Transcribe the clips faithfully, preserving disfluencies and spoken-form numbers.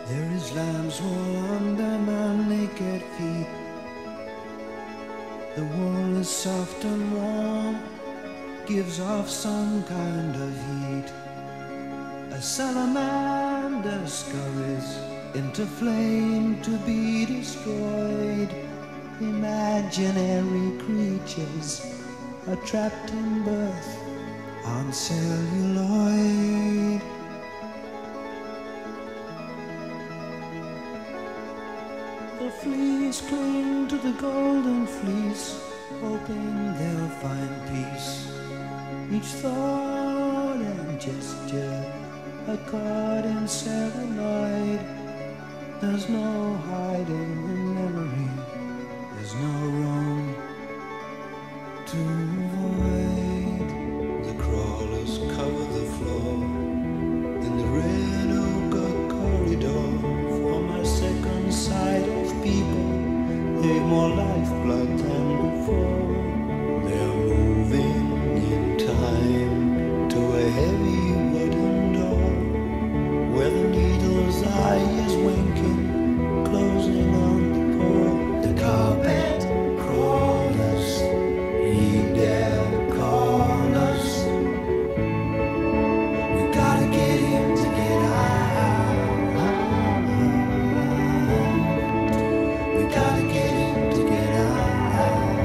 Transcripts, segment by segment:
There is lamb's wool under my naked feet. The wool is soft and warm, gives off some kind of heat. A salamander scurries into flame to be destroyed. Imaginary creatures are trapped in birth on celluloid. The fleas cling to the golden fleece, hoping they'll find peace. Each thought and gesture a caught in celluloid. There's no hiding the memory, there's no room to avoid. The crawlers cover the floor in the red ochre corridor. For my second sight of people, they've more lifeblood than before. They're moving in time to a heavy wooden door, where the needle's eye is winking, closing on the pore. The carpet crawlers, heed their callers. We gotta get him to get out. We gotta get him to get out.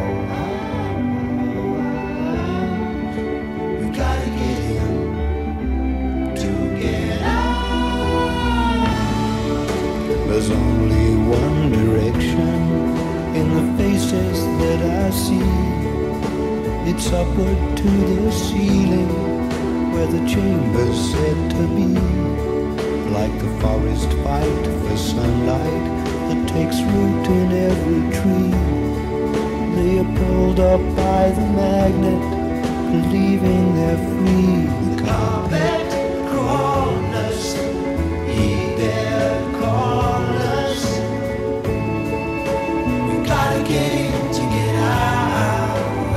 We gotta get him to get out. There's only one direction in the faces that I see. It's upward to the ceiling, where the chamber's said to be. Like the forest fight for sunlight that takes root in every tree. They are pulled up by the magnet, believing they're free. The carpet crawlers, heed their callers. We gotta get him to get out.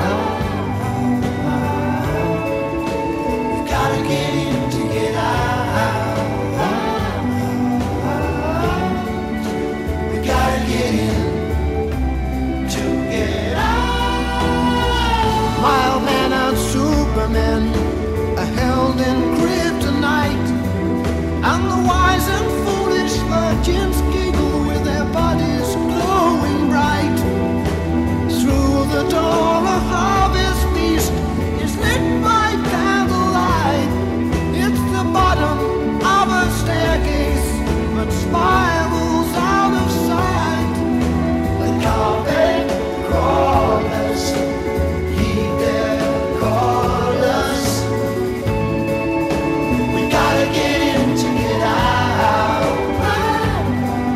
We gotta get him to get out. We gotta get him to get out. Mild man and Superman are held in kryptonite, and the wise and foolish virgins giggle with their bodies glowing bright. Through the door a harvest feast is lit by candlelight. It's the bottom of a staircase, but spirals out of sight. The carpet crawlers, heed their callers. We gotta get him to get out.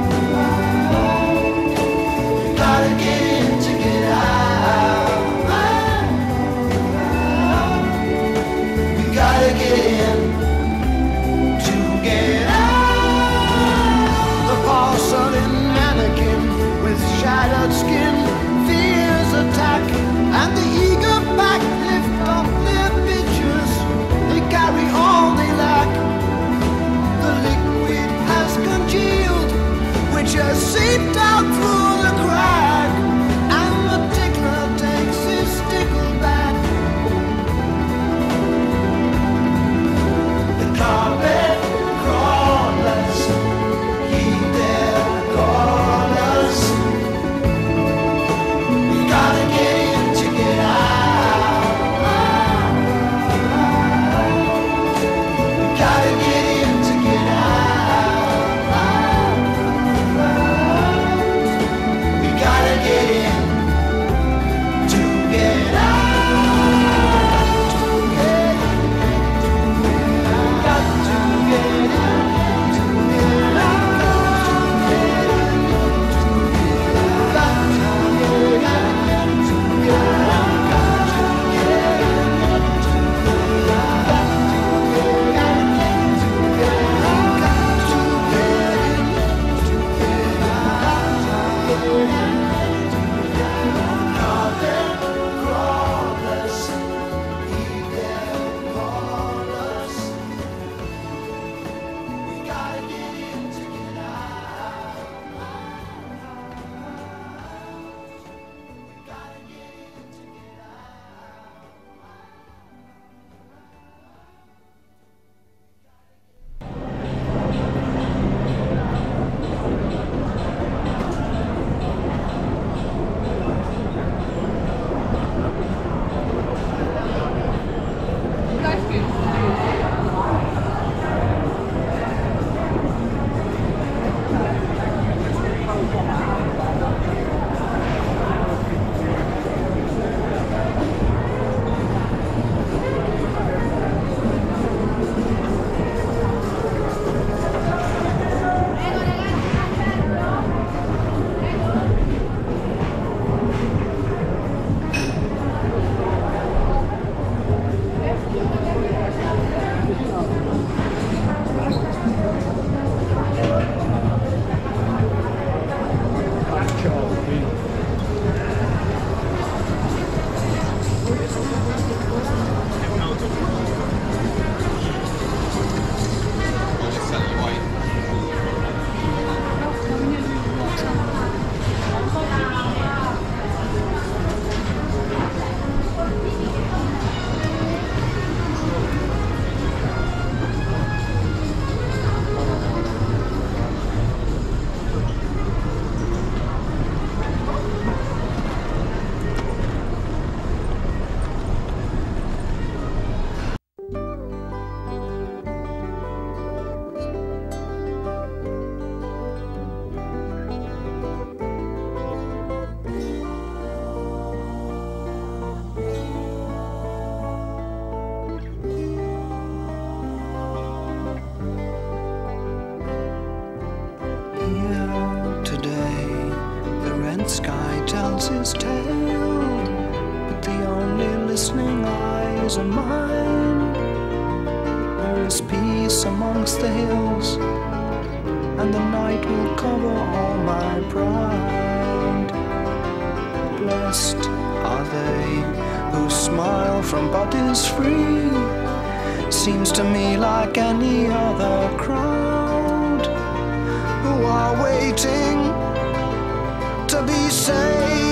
wants his tale, but the only listening eyes are mine. There is peace amongst the hills, and the night will cover all my pride. Blessed are they whose smile from bodies free seems to me like any other crowd, who are waiting to be saved.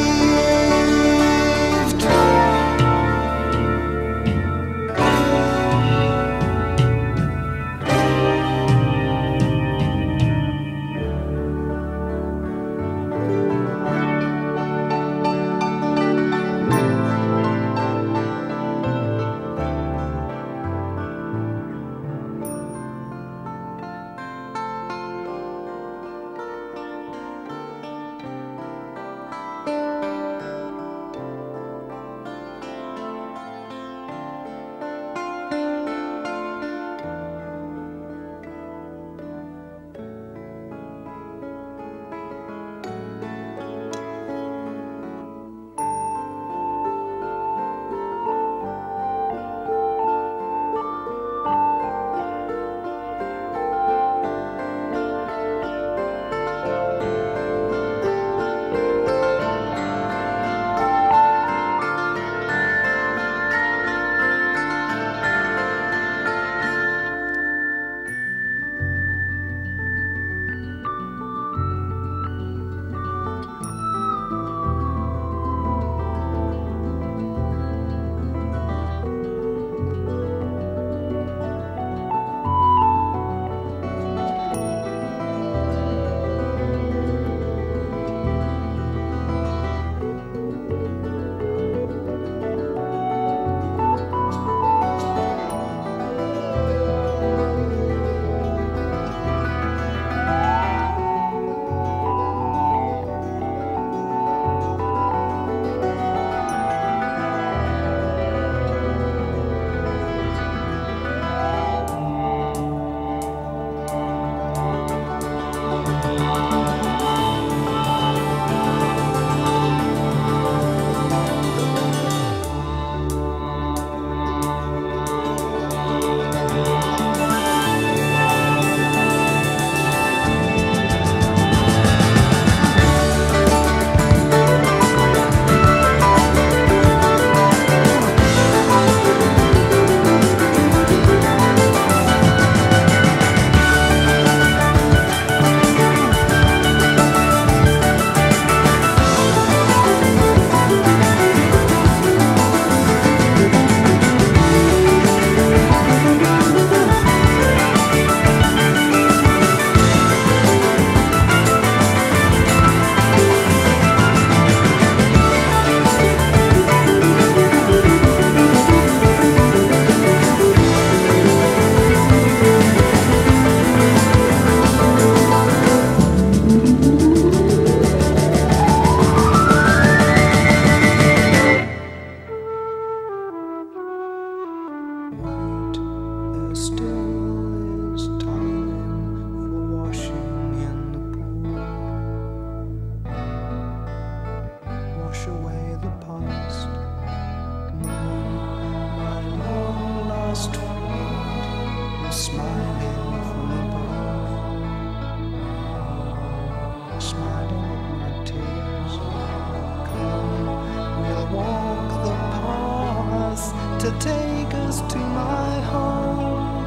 To take us to my home.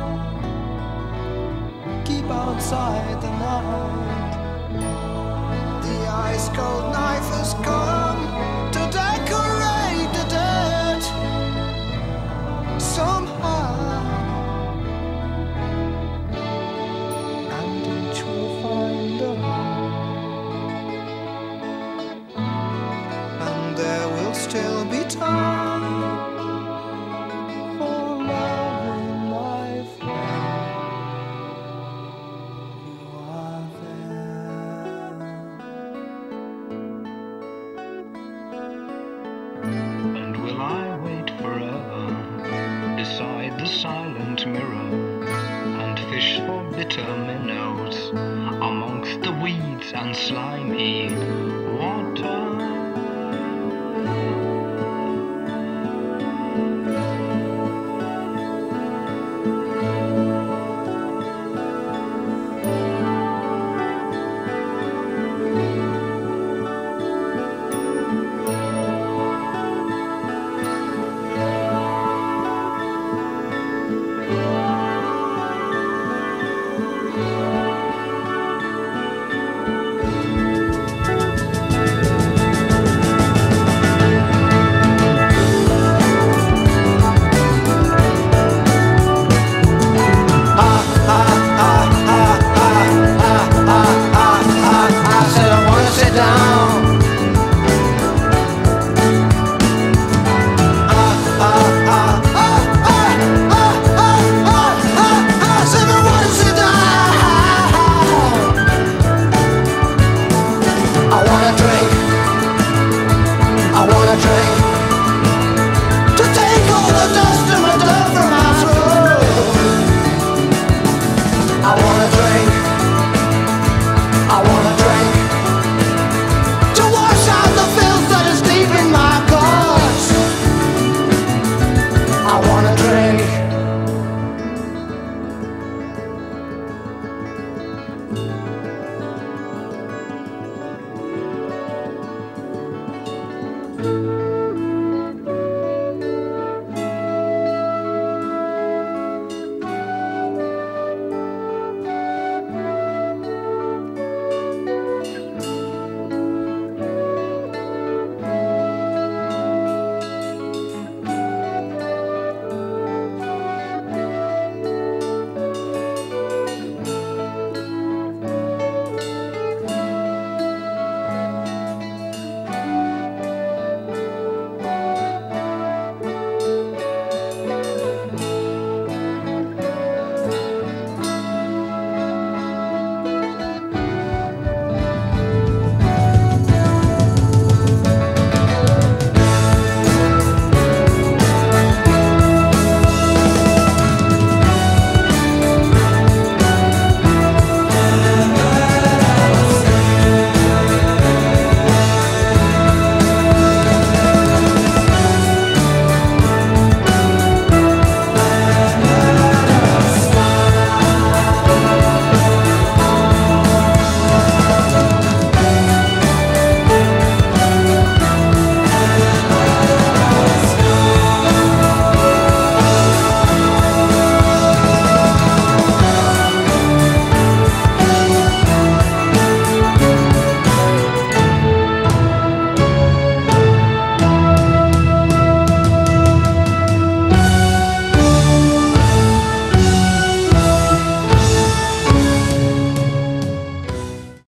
Keep outside the night. The ice cold knife has come to decorate the dead. Somehow, and each will find a home. And there will still be time. And slimy water. Rome.